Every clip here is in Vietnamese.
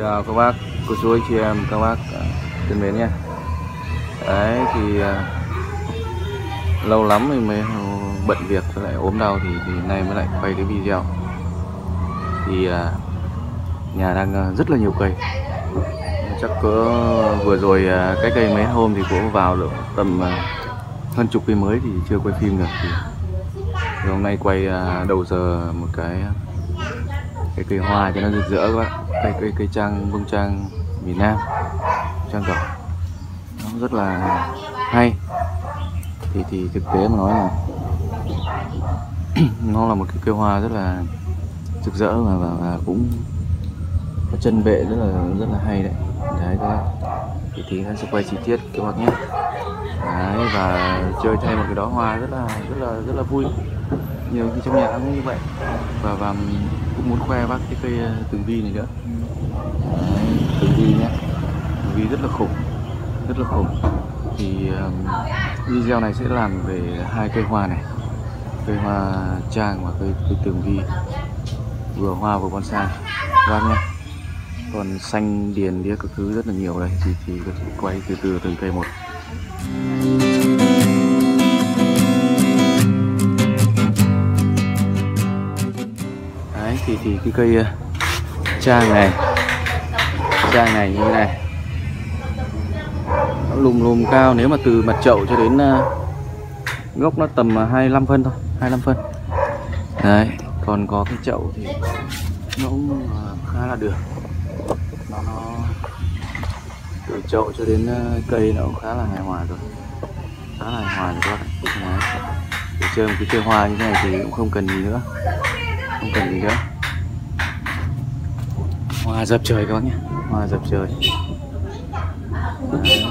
Chào các bác, cô chú anh chị em, các bác thân mến nha. Đấy thì lâu lắm mình mới bận việc với lại ốm đau thì nay mới lại quay cái video. Thì nhà đang rất là nhiều cây. Chắc cỡ vừa rồi cách đây mấy hôm thì cũng vào được tầm hơn chục cây mới thì chưa quay phim được. Thì hôm nay quay đầu giờ một cái cây hoa cho nó rực rỡ các bạn. Cây trang bông trang miền Nam, trang đỏ nó rất là hay. Thì thực tế mà nói là nó là một cái cây hoa rất là rực rỡ và cũng có chân vệ rất là hay đấy. Đấy các bạn. Thì nó sẽ quay chi tiết các bác nhé. Đấy, và chơi thêm một cái đóa hoa rất là vui. Nhiều khi trong nhà cũng như vậy. Và cũng muốn khoe bác cái cây tường vi này nữa. Đấy, tường vi nhé. Tường vi rất là khủng. Thì video này sẽ làm về hai cây hoa này, cây hoa trang và cây tường vi, vừa hoa vừa bonsai các bác nhé. Còn xanh điền đĩa các thứ rất là nhiều đây, thì quay từ từ từng cây một. Đấy thì cái cây trang này như thế này, nó lùm cao. Nếu mà từ mặt chậu cho đến gốc nó tầm 25 phân thôi, 25 phân. Đấy, còn có cái chậu thì nó cũng khá là được. Nó từ chậu cho đến cây nó cũng khá là hài hòa rồi, các bạn. Để chơi một cái cây hoa như thế này thì cũng không cần gì nữa, hoa dập trời các bác nhé, hoa dập trời. Đấy.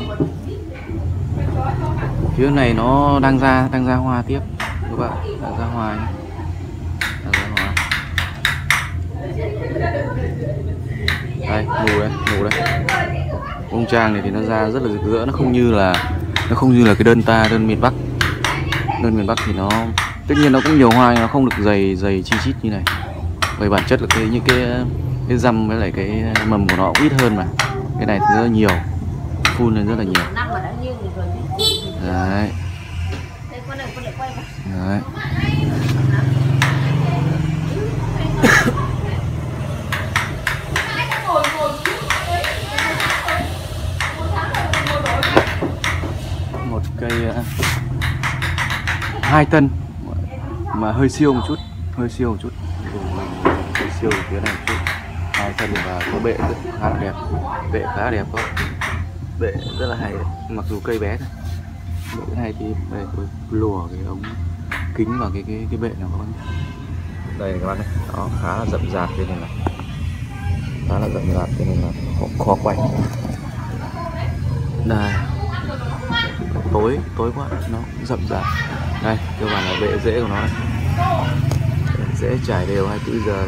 Phía này nó đang ra hoa tiếp các bạn, đang ra hoa nhé. Đây, mù đây. Bông trang này thì nó ra rất là rực rỡ, nó không như là cái đơn miền Bắc. Đơn miền Bắc thì nó tất nhiên nó cũng nhiều hoa nhưng nó không được dày chi chít như này. Về bản chất là những cái răm với lại cái mầm của nó cũng ít hơn mà. Cái này thì rất là nhiều, phun lên rất là nhiều. Đấy. Đấy. Một cây 2 tân mà hơi siêu một chút, hơi siêu phía này một chút. 2 tân và có bệ khá là đẹp, có bệ rất là hay đấy. Mặc dù cây bé thôi, bệ hay thì tôi lùa cái ống kính vào cái bệ nào các bạn. Đây các bạn này, nó khá là rậm rạp thế này, khó quay. Đây, tối quá nó rậm rạp. Đây, cơ bản là bệ rễ của nó này. Rễ trải đều 24 giờ.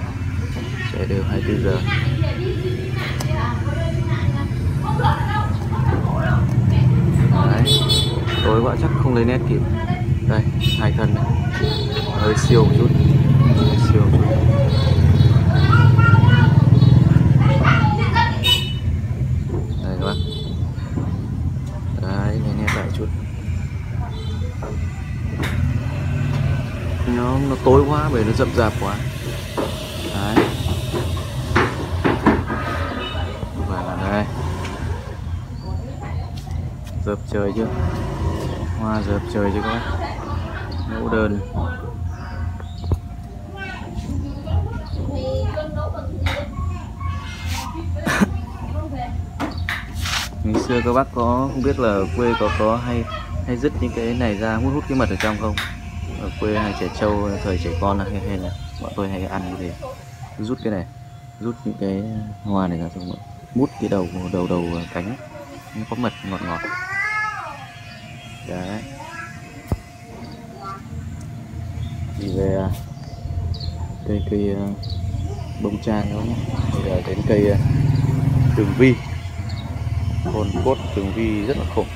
Đấy, tối quá chắc không lấy nét kịp. Đây, 2 thân này, hơi siêu một chút. Đây các bạn. Đấy, lấy nét lại chút. Nó tối quá bởi nó rậm rạp quá. Đấy. Và đây, dợp trời chưa, hoa dợp trời chưa các bác, mẫu đơn. Ngày xưa các bác có không biết là quê có hay dứt những cái này ra hút cái mật ở trong không? Ở quê hay trẻ trâu thời trẻ con hay là bọn tôi hay ăn như thế, rút cái này, rút những cái hoa này ra xong rồi mút cái đầu cánh nó có mật ngọt. Đấy. Thì về cây bông trang đó nhé. Bây giờ đến cây tường vi. Hồn cốt tường vi rất là khủng.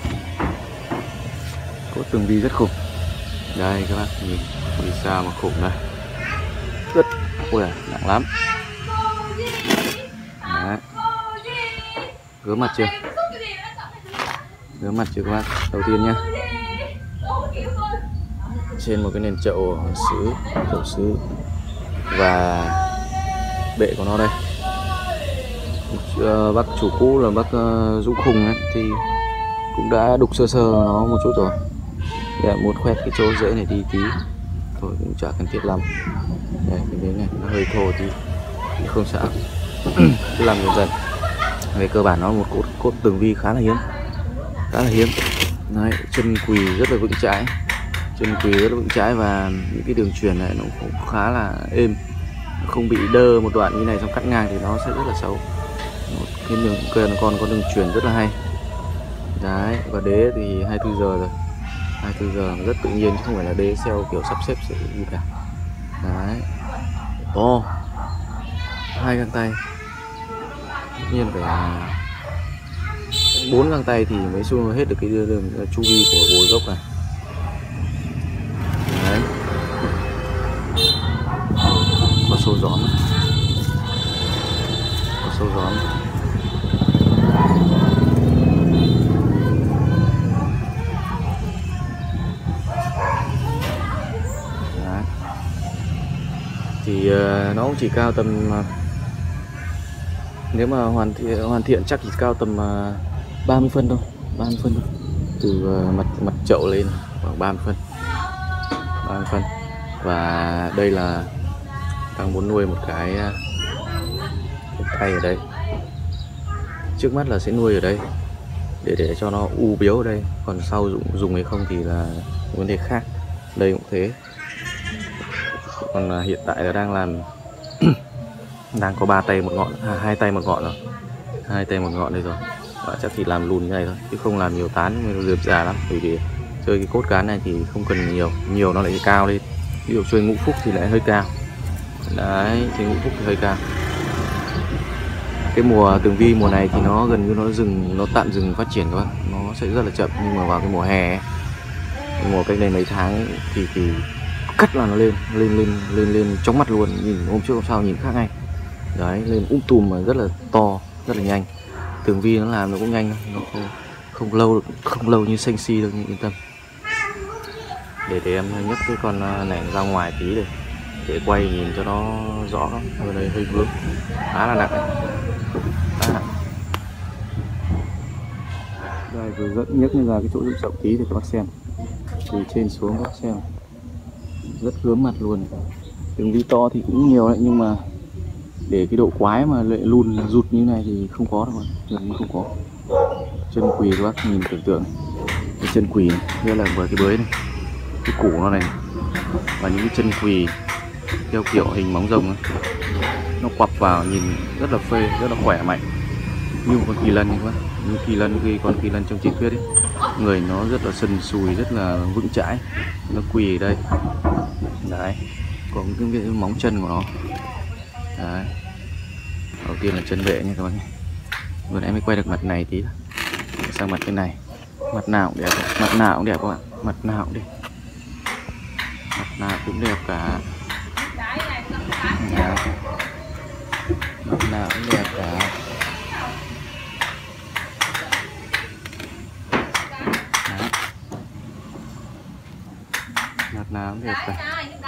Cốt tường vi rất khủng. Đây các bác nhìn vì sao mà khủng đây. Ui, nặng lắm. Đấy. Gớm mặt chưa? Gớm mặt chưa các bác? Đầu tiên nhá, trên một cái nền chậu sứ và bệ của nó đây. Bác chủ cũ là bác Dũng Khùng ấy, thì cũng đã đục sơ nó một chút rồi. Để muốn khoét cái chỗ rễ này đi tí thôi, cũng chả cần thiết lắm. Đây, cái miếng này nó hơi thô tí thì không sợ. Cứ làm dần dần. Về cơ bản nó một cốt tường vi khá là hiếm. Đấy, chân quỳ rất là vững chãi, và những cái đường truyền này nó cũng khá là êm, không bị đơ một đoạn như này xong cắt ngang thì nó sẽ rất là xấu. Một cái đường con có đường truyền rất là hay. Đấy, và đế thì 24 giờ rồi, 24 giờ rất tự nhiên chứ không phải là đế xeo kiểu sắp xếp gì cả. Đấy, 2 găng tay, tất nhiên phải 4 găng tay thì mới xu hết được cái đường chu vi của bồi gốc này. Đấy, có sâu gióm, Đấy. Thì nó cũng chỉ cao tầm, nếu mà hoàn thiện chắc chỉ cao tầm 30 phân thôi, từ mặt chậu lên khoảng 30 phân. Và đây là đang muốn nuôi một cái tay ở đây. Trước mắt là sẽ nuôi ở đây để cho nó u biếu ở đây, còn sau dùng hay không thì là vấn đề khác. Đây cũng thế. Còn hiện tại là đang làm đang có 3 tay một ngọn, 2 tay một ngọn rồi, 2 tay một ngọn đây rồi. Và chắc chỉ làm lùn như này thôi chứ không làm nhiều tán, nó rườm rà lắm. Bởi vì chơi cái cốt cán này thì không cần nhiều nó lại cao lên. Ví dụ chơi ngũ phúc thì lại hơi cao. Đấy, chơi ngũ phúc thì hơi cao. Cái mùa tường vi mùa này thì nó gần như nó tạm dừng phát triển các bạn, nó sẽ rất là chậm. Nhưng mà vào cái mùa hè ấy, mùa cách đây mấy tháng thì cắt là nó lên chóng mặt luôn, nhìn hôm trước hôm sau nhìn khác ngay. Đấy, lên tùm mà rất là to, rất là nhanh. Tường vi nó làm nó cũng nhanh, nó không lâu như xanh si đâu, nhưng yên tâm. Để em nhấc cái con này ra ngoài tí để quay nhìn cho nó rõ. Ở đây hơi vướng, khá là nặng đấy. Đây vừa nhấc lên ra cái chỗ rụng sậu tí để các bác xem, từ trên xuống các bác xem, rất gớm mặt luôn. Tường vi to thì cũng nhiều đấy, nhưng mà để cái độ quái mà lại rụt như này thì không có đâu, gần như không có. Chân quỳ các bác nhìn tưởng tượng, cái chân quỳ này, đây là vừa cái bới này, cái củ nó này, và những cái chân quỳ theo kiểu hình móng rồng ấy. Nó quặp vào nhìn rất là phê, rất là khỏe mạnh, như một con kỳ lân các bác, như con kỳ lân trong truyền thuyết ấy. Người nó rất là sần sùi, rất là vững chãi, nó quỳ ở đây. Đấy, có cái móng chân của nó. Đấy, đầu tiên là chân vệ nha các bạn nhé. Vừa nãy mới quay được mặt này tí thôi, sang mặt bên này. Mặt nào cũng đẹp, các bạn, mặt nào cũng đẹp cả. Mặt nào cũng đẹp. Đấy. Mặt nào cũng đẹp cả. Đấy. Mặt nào cũng đẹp cả.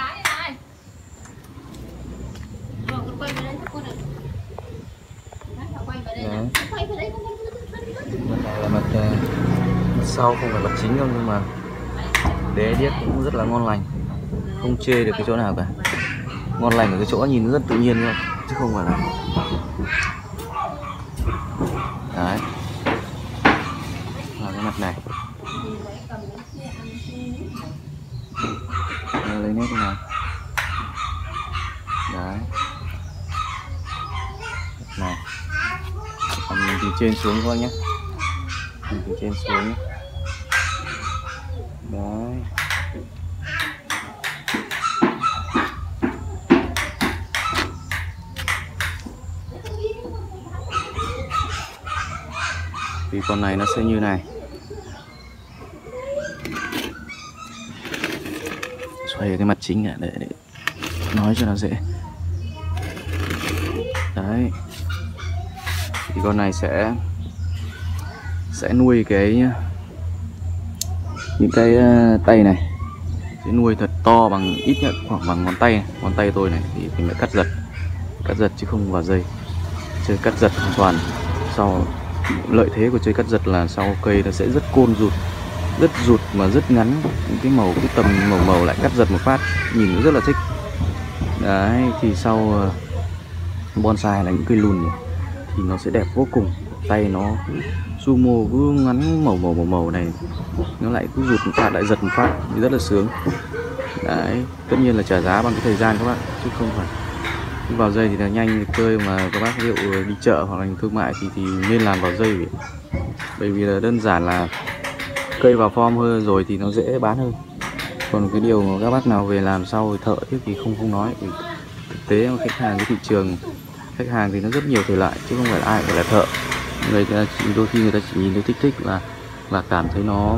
Mặt này là mặt sau, không phải mặt chính đâu, nhưng mà đế điếc cũng rất là ngon lành, không chê được cái chỗ nào cả. Ngon lành ở cái chỗ nhìn rất tự nhiên thôi, chứ không phải là. Đấy, là cái mặt này. Lấy nét này. Đấy, mặt này. Còn nhìn từ trên xuống thôi nhé, nhìn từ trên xuống nhé. Đấy, thì con này nó sẽ như này. Xoay cái mặt chính để nói cho nó dễ. Đấy, thì con này sẽ sẽ nuôi những cái tay này, sẽ nuôi thật to bằng ít nhất khoảng bằng ngón tay này. Ngón tay tôi này thì mình lại cắt giật chứ không vào dây, chơi cắt giật hoàn toàn. Sau lợi thế của chơi cắt giật là sau cây nó sẽ rất côn rụt, rất rụt mà rất ngắn, những cái màu cái tầm màu lại cắt giật một phát nhìn nó rất là thích. Đấy thì sau bonsai là những cây lùn này, thì nó sẽ đẹp vô cùng. Tay nó sumo cứ ngắn màu này, nó lại cứ rụt một phát lại giật một phát thì rất là sướng. Đấy, tất nhiên là trả giá bằng cái thời gian các bác, chứ không phải vào dây thì là nhanh chơi. Mà các bác ví dụ đi chợ hoặc là thương mại thì nên làm vào dây, bởi vì là đơn giản là cây vào form hơn rồi thì nó dễ bán hơn. Còn cái điều mà các bác nào về làm sau thợ thì không nói. Vì thực tế khách hàng, cái thị trường khách hàng thì nó rất nhiều thể loại, chứ không phải ai phải là thợ. Đôi khi người ta chỉ nhìn thấy thích và cảm thấy nó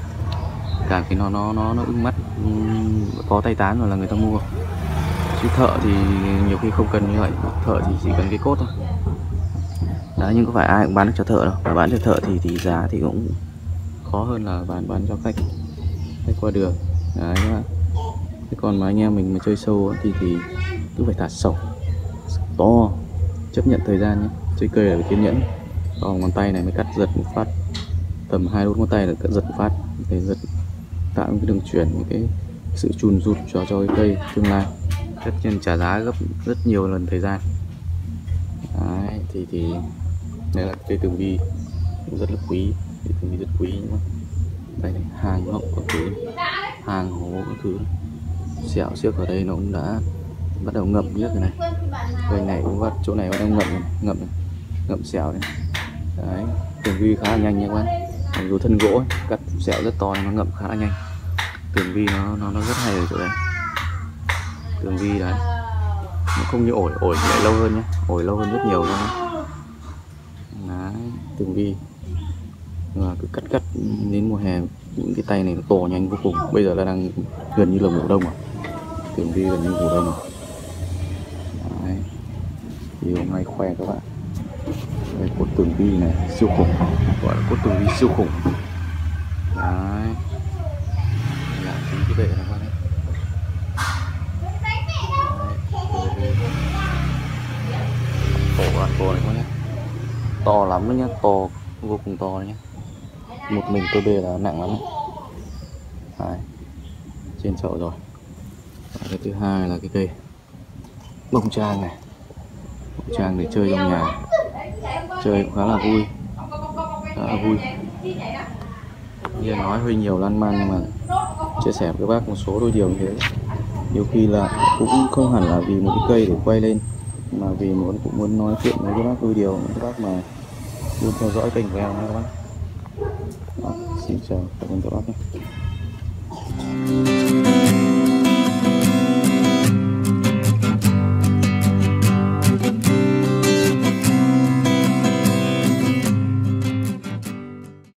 ưng mắt, có tay tán rồi là người ta mua. Chứ thợ thì nhiều khi không cần như vậy, thợ thì chỉ cần cái cốt thôi. Đấy, nhưng có phải ai cũng bán được cho thợ đâu, và bán cho thợ thì giá thì cũng khó hơn là bán cho khách qua đường. Đấy các bạn. Thế còn mà anh em mình mà chơi sâu thì cứ phải thả sổng to, chấp nhận thời gian nhé. Chơi cây là phải kiên nhẫn. Còn ngón tay này mới cắt giật một phát, tầm 2 đốt ngón tay là cắt giật một phát để giật, tạo cái đường chuyển, cái sự chùn rụt cho cái cây tương lai. Tất nhiên trả giá gấp rất nhiều lần thời gian. Đấy, thì đây là cây tường vi rất là quý, cây tường vi rất quý nhá. Đây này, hàng ngọc các thứ, hàng hố các thứ, sẹo xiếc ở đây nó cũng đã bắt đầu ngậm nhất rồi này. Cây này cũng bắt chỗ này bắt đầu ngậm sẹo này. Đấy, tường vi khá là nhanh nha các bạn. Mặc dù thân gỗ ấy, cắt sẹo rất to nó ngậm khá là nhanh. Tường vi nó rất hay ở chỗ đây. Tường vi đấy, nó không như ổi thì lại lâu hơn nhé, ổi lâu hơn rất nhiều luôn. Đấy, tường vi và cứ cắt đến mùa hè những cái tay này nó to nhanh vô cùng. Bây giờ là đang gần như là mùa đông rồi, tường vi gần như mùa đông rồi. Đấy, thì hôm nay khoe các bạn đây, cốt tường vi này siêu khủng, gọi là cốt tường vi siêu khủng. Đấy, làm cái bệ này các bạn. Tổ này các nhé, to lắm đấy nhá, to vô cùng to đấy nhá. Một mình tôi bê là nặng lắm đấy. Đấy, trên chậu rồi. Và cái thứ hai là cái cây bông trang này, bông trang để chơi trong nhà, chơi cũng khá là vui, Như nói hơi nhiều lan man, nhưng mà chia sẻ với các bác một số đôi điều như thế. Nhiều khi là cũng không hẳn là vì một cái cây để quay lên, mà vì cũng muốn nói chuyện với các bác đôi điều, các bác mà luôn theo dõi kênh của em nha các bác. Đó, xin chào, cảm ơn các bác nhé.